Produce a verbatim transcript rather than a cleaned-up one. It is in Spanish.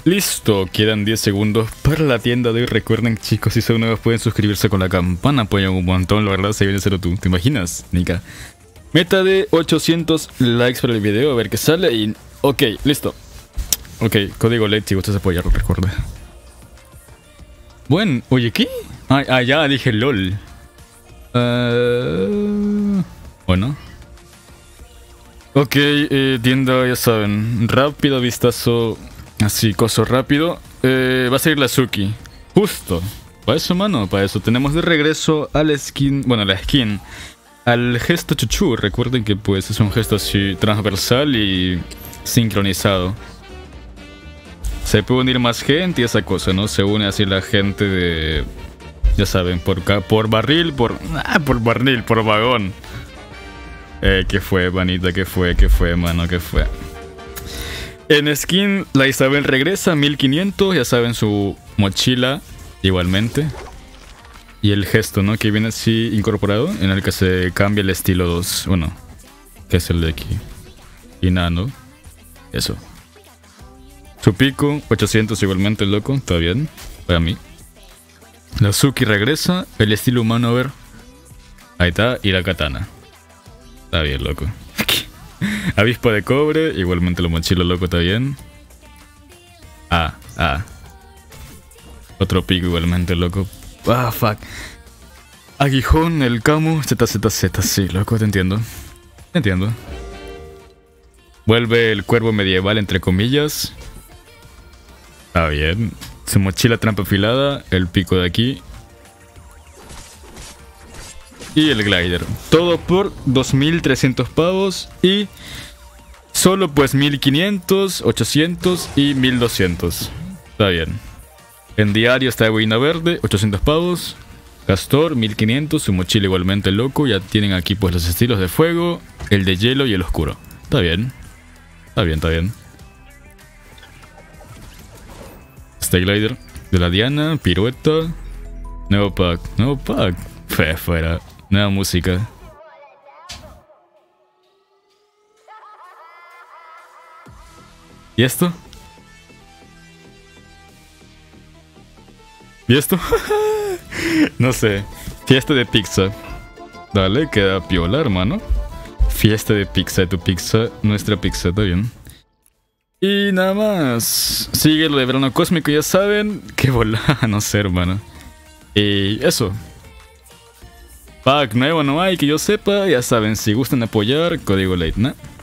Listo, quedan diez segundos para la tienda de hoy. Recuerden, chicos, si son nuevos pueden suscribirse con la campana, apoyan un montón, la verdad se viene cero tú, ¿te imaginas, Nika? Meta de ochocientos likes para el video, a ver qué sale y... Ok, listo. Ok, código L E D si gustas apoyarlo, recuerda. Bueno, oye, ¿qué? Ah, ah ya dije LOL. Uh, bueno. Ok, eh, tienda, ya saben, rápido vistazo. Así, coso rápido. Eh, va a salir la Suki. Justo. Para eso, mano, para eso. Tenemos de regreso al skin. Bueno, la skin. Al gesto chuchu. Recuerden que pues es un gesto así transversal y sincronizado. Se puede unir más gente y esa cosa, ¿no? Se une así la gente de... Ya saben, por, por barril, por... Ah, por barril, por vagón. Eh, ¿qué fue, manita? ¿Qué fue? ¿Qué fue, mano? ¿Qué fue? En skin, la Isabel regresa, mil quinientos, ya saben, su mochila igualmente. Y el gesto, ¿no? Que viene así incorporado, en el que se cambia el estilo dos. Bueno, que es el de aquí. Y nada, ¿no? Eso. Su pico, ochocientos igualmente, loco, está bien, para mí. La Suki regresa, el estilo humano, a ver. Ahí está, y la katana. Está bien, loco. Avispa de cobre, igualmente la mochila, loco, está bien. Ah, ah. Otro pico igualmente, loco. Ah, fuck. Aguijón, el Camu, Z, Z, Z, sí, loco, te entiendo. Te entiendo. Vuelve el cuervo medieval, entre comillas. Está bien. Su mochila trampa afilada, el pico de aquí. Y el glider. Todo por dos mil trescientos pavos y solo pues mil quinientos, ochocientos y mil doscientos. Está bien. En diario está Boina Verde, ochocientos pavos. Castor, mil quinientos. Su mochila igualmente, loco. Ya tienen aquí pues los estilos de fuego, el de hielo y el oscuro. Está bien. Está bien, está bien. Este glider de la Diana, pirueta. Nuevo pack, nuevo pack. Fe, fuera. Nueva música. ¿Y esto? ¿Y esto? No sé. Fiesta de pizza. Dale, queda piola, hermano. Fiesta de pizza, tu pizza, nuestra pizza, está bien. Y nada más. Sigue lo de verano cósmico, ya saben. Qué volada, no sé, hermano. Y eso. Pack nuevo no hay que yo sepa, ya saben, si gustan apoyar, código L E D, ¿no?